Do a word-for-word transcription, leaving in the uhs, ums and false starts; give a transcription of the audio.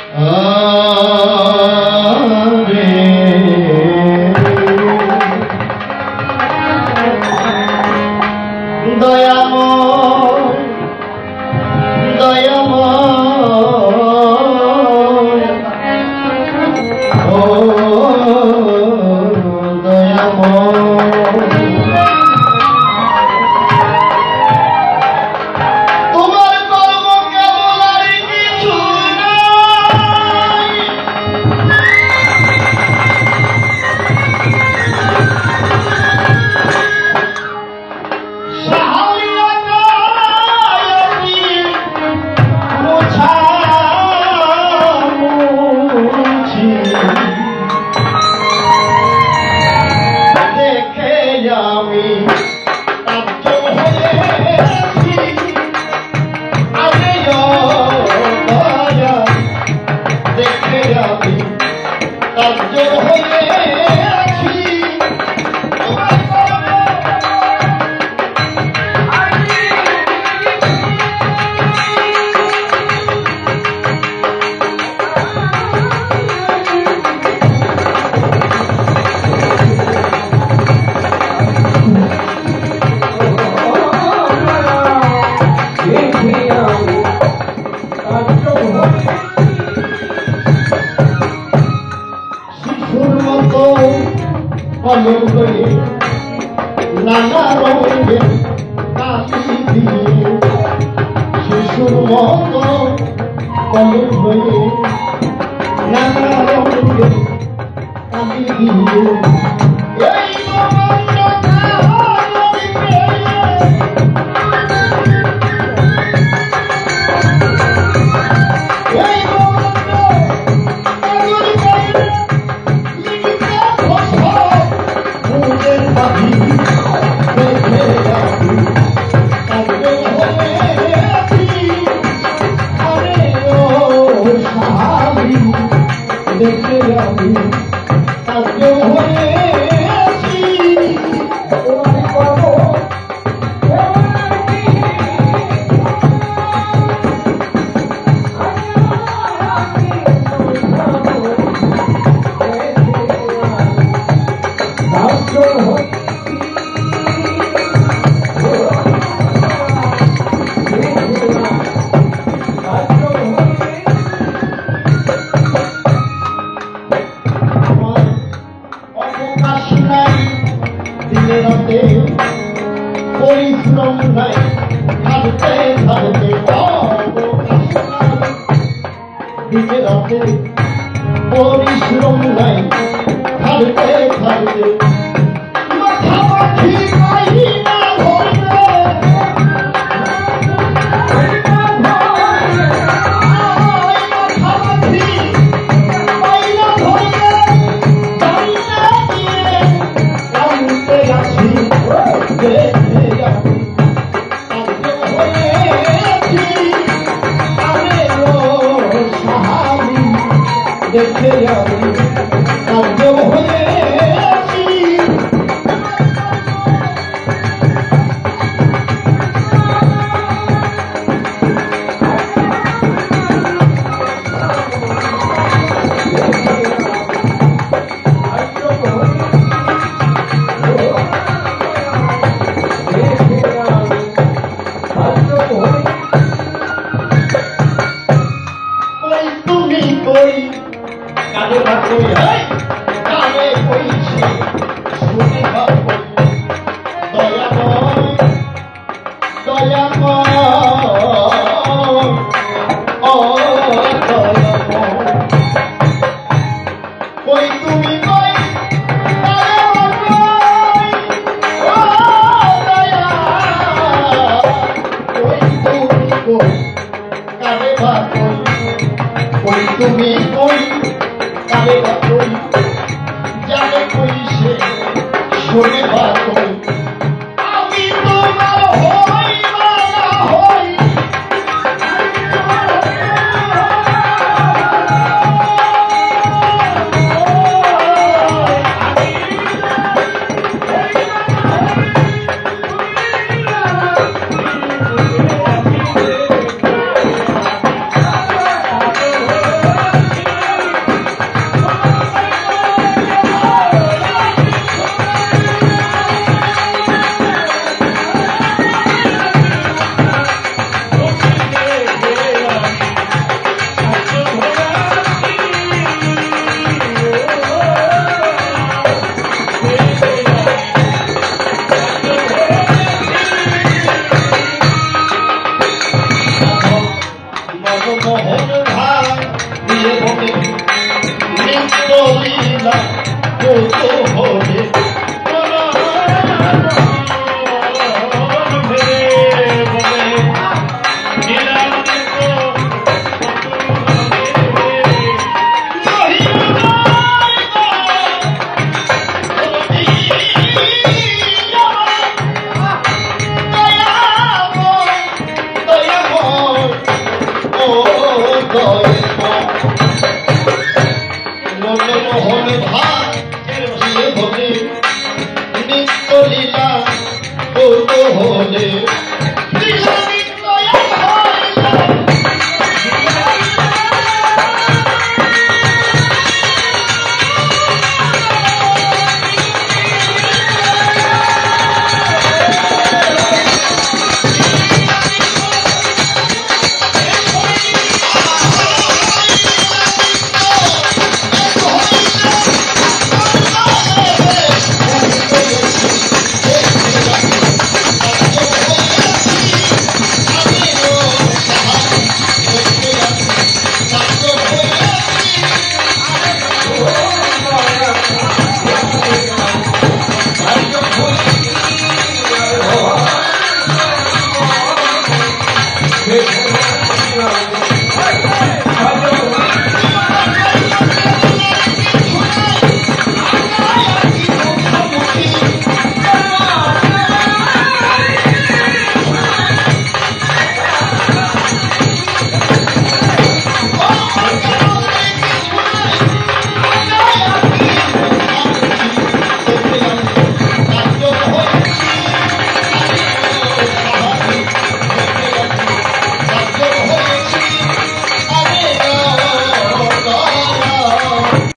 নানা রঙের কালি দিয়ে শিশুর মতো কলম হয়ে নানা রঙের কালি দিয়ে পরিশ্রম নাই ভাবতে ভাবতে দিনে রাতে পরিশ্রম নাই ভাবতে ভাবতে মাথামাথি পাই না দেখে আমি কার্য হয়ে আছি ওই তুমি কই কানে বাকই হাই কানে কইছে শুনে বাকই দয়াময় দয়াময় ও দয়াময় কই তুমি কই কানে বাকই ও দয়া কই তুমি কই কানে বাকই কই তুমি কই কানে বাকই জানে কইছে শুনে বাকই আমি তোমার হই বা না হই মোহন ভাই দিয়ে বলে নিত্য লীলা কত হবে Oh,